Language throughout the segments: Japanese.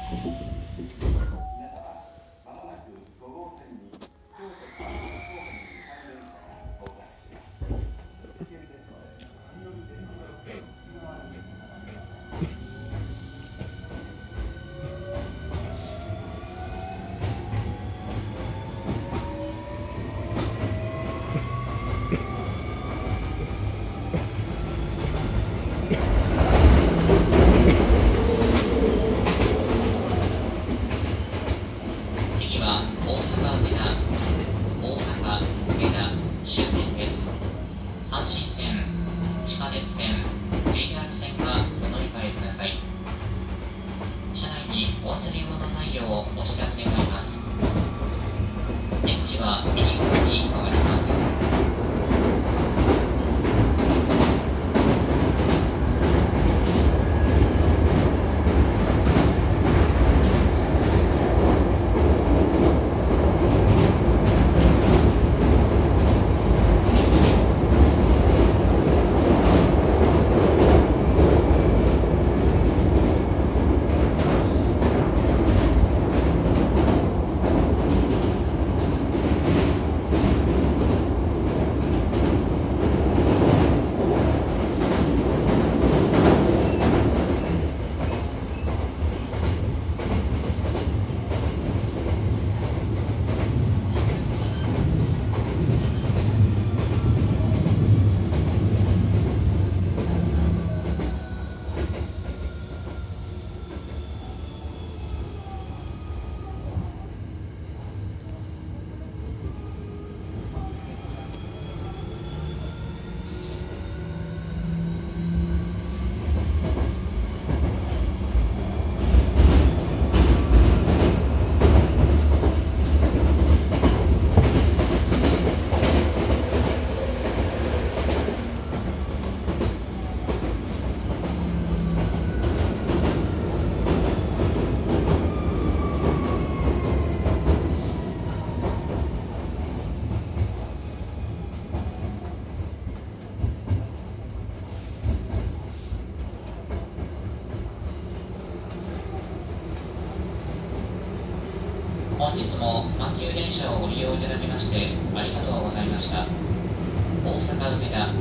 本日も阪急電車をご利用いただきましてありがとうございました。大阪梅田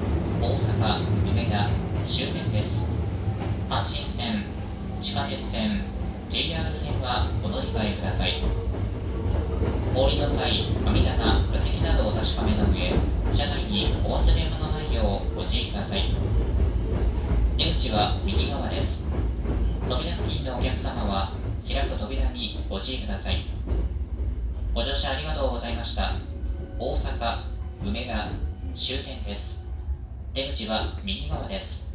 終点です。阪神線、地下鉄線、JR 線はお乗り換えください。お降りの際、網棚、座席などを確かめの上、車内にお忘れ物ないようご注意ください。出口は右側です。扉付近のお客様は開く扉にご注意ください。ご乗車ありがとうございました。大阪梅田終点です。出口は右側です。